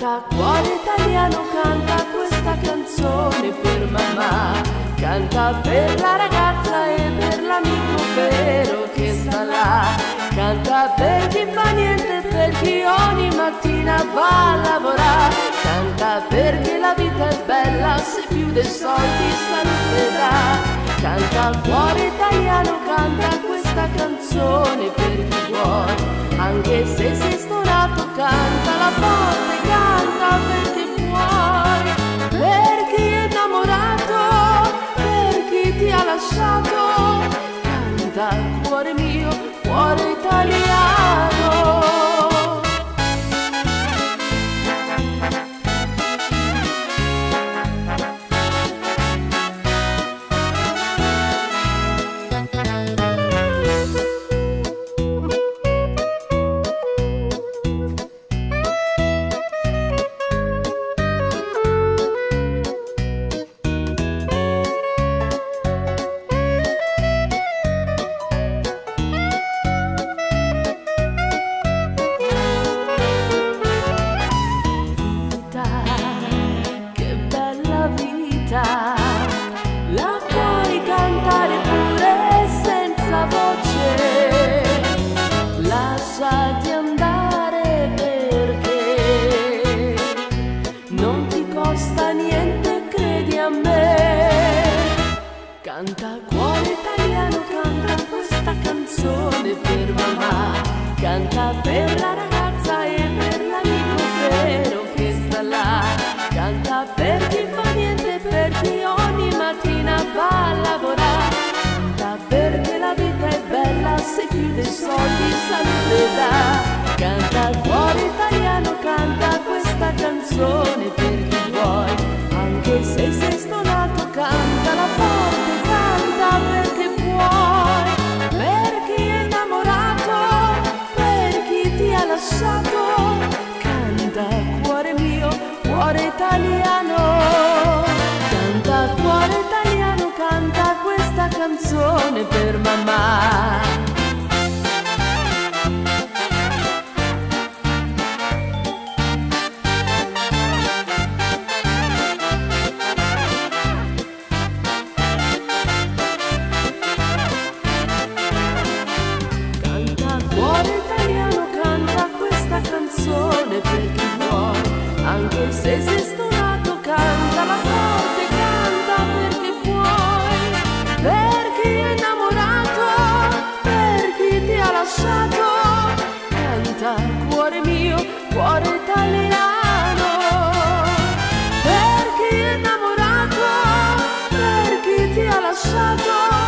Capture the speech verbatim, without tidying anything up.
Canta cuore italiano, canta questa canzone per mamma, canta per la ragazza e per l'amico vero che sta là, canta per chi fa niente, per chi ogni mattina va a lavorare, canta perché la vita è bella se più dei soldi salute dà. Canta cuore italiano, canta questa canzone per chi vuole, anche se sei stonato, cantala forte, canta perché puoi, per chi è innamorato, per chi ti ha lasciato, canta cuore mio, cuore italiano. La puoi cantare pure senza voce, lasciati andare perché non ti costa niente, credi a me. Canta cuore italiano, canta questa canzone per mamma, canta per la ragazza e per l'amico vero che sta là, canta per chi fa niente, per chi ogni mattina va a lavorare, canta perché la vita è bella se più dei soldi salute dà. Canta cuore italiano, canta questa canzone per chi vuoi, anche se sei stonato, cantala forte, canta perché puoi, per chi è innamorato, per chi ti ha lasciato, canta cuore mio, cuore italiano. Canta cuore italiano, canta questa canzone per mamma. Canta cuore italiano, canta questa canzone per chi vuoi, anche se sei stonato, cantala forte, canta perché puoi, per chi è innamorato, per chi ti ha lasciato, canta cuore mio, cuore italiano, per chi è innamorato, per chi ti ha lasciato,